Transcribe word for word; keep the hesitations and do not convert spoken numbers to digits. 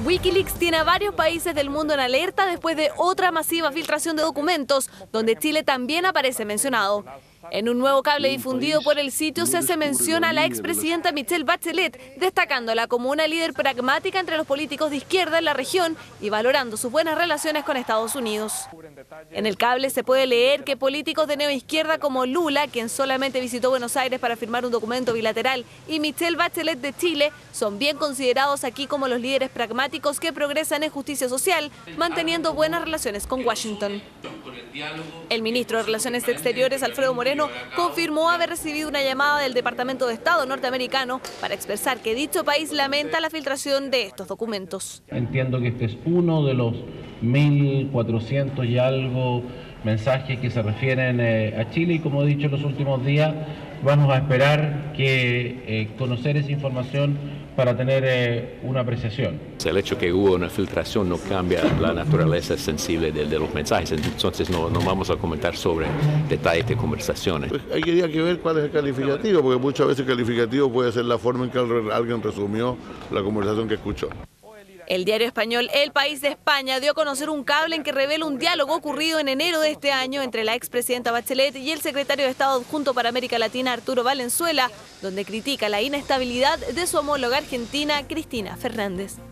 Wikileaks tiene a varios países del mundo en alerta después de otra masiva filtración de documentos, donde Chile también aparece mencionado. En un nuevo cable difundido por el sitio se hace mención a la expresidenta Michelle Bachelet, destacándola como una líder pragmática entre los políticos de izquierda en la región y valorando sus buenas relaciones con Estados Unidos. En el cable se puede leer que políticos de neoizquierda como Lula, quien solamente visitó Buenos Aires para firmar un documento bilateral, y Michelle Bachelet de Chile son bien considerados aquí como los líderes pragmáticos que progresan en justicia social, manteniendo buenas relaciones con Washington. El ministro de Relaciones Exteriores, Alfredo Moreno, confirmó haber recibido una llamada del Departamento de Estado norteamericano para expresar que dicho país lamenta la filtración de estos documentos. Entiendo que este es uno de los mil cuatrocientos y algo mensajes que se refieren eh, a Chile y, como he dicho en los últimos días, vamos a esperar que eh, conocer esa información para tener eh, una apreciación. El hecho que hubo una filtración no cambia la naturaleza sensible de, de los mensajes, entonces no, no vamos a comentar sobre detalles de conversaciones. Pues hay que, que ver cuál es el calificativo, porque muchas veces el calificativo puede ser la forma en que alguien resumió la conversación que escuchó. El diario español El País de España dio a conocer un cable en que revela un diálogo ocurrido en enero de este año entre la expresidenta Bachelet y el secretario de Estado adjunto para América Latina, Arturo Valenzuela, donde critica la inestabilidad de su homóloga argentina, Cristina Fernández.